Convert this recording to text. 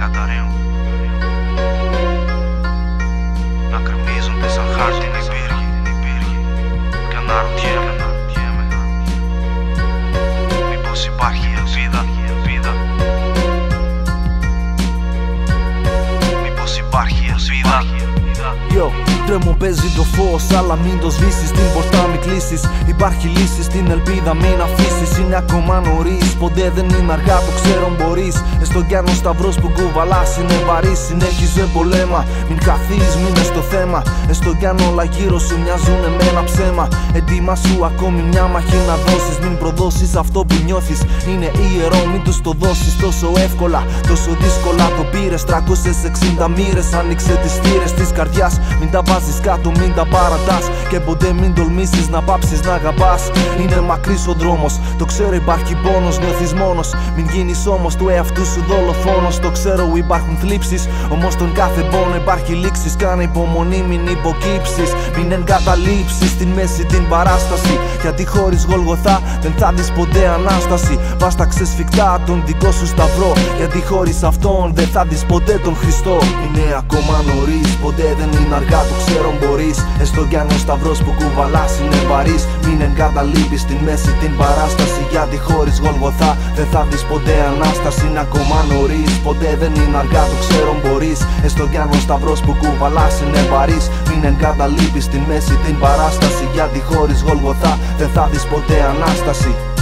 καταραίουν, να κρεμίζονται σαν χάρτινοι πύργοι και αναρωτιέμαι μήπως υπάρχει ελπίδα, μήπως υπάρχει ελπίδα. Τρέμω παίζει το φως, αλλά μην το σβήσεις. Την πόρτα μην κλείσεις, υπάρχει λύση στην ελπίδα μην αφήσεις. Είναι ακόμα νωρίς, ποτέ δεν είναι αργά, το ξέρω μπορείς. Έστω κι αν ο σταυρός που κουβαλάς είναι βαρύς. Συνέχιζε πολέμα, μην χαθείς, μείνε στο θέμα. Έστω κι αν όλα γύρω σου μοιάζουνε με ένα ψέμα. Ετοίμασου ακόμη μια μαχή να δώσεις. Μην προδώσεις αυτό που νιώθεις, είναι ιερό, μην τους το δώσεις τόσο εύκολα, τόσο δύσκολα. Το πήρες 360 μοίρες, άνοιξε τις θύρες της καρδιάς. Μην τα βάζεις κάτω, μην τα παρατάς και ποτέ μην τολμήσεις να πάψεις να αγαπάς. Είναι μακρύς ο δρόμος, το ξέρω υπάρχει πόνος, νιώθεις μόνος. Μην γίνεις όμως του εαυτού σου δολοφόνος. Το ξέρω υπάρχουν θλίψεις, όμως τον κάθε πόνο υπάρχει λήξης. Κάνε υπομονή, μην υποκύψεις, μην εγκαταλείψεις στην μέση την παράσταση. Γιατί χωρίς Γολγοθά δεν θα δεις ποτέ Ανάσταση. Βάσταξε σφιχτά τον δικό σου σταυρό, γιατί χωρίς αυτόν δεν θα δεις ποτέ τον Χριστό. Είναι ακόμα νωρίς, ποτέ δεν είναι αργά, το ξέρω μπορείς. Έστω κι αν ο σταυρός που κουβαλάς είναι βαρύς. Μην εγκαταλείπεις στην μέση την παράσταση, γιατί χωρίς Γολγοθά δεν θα δεις ποτέ Ανάσταση. Είναι ακόμα νωρίς, ποτέ δεν είναι αργά, το ξέρω μπορείς. Έστω κι αν ο σταυρός που κουβαλάς είναι βαρύς. Μην εγκαταλείπεις στην μέση την παράσταση, γιατί χωρίς Γολγοθά δεν θα δεις ποτέ Ανάσταση.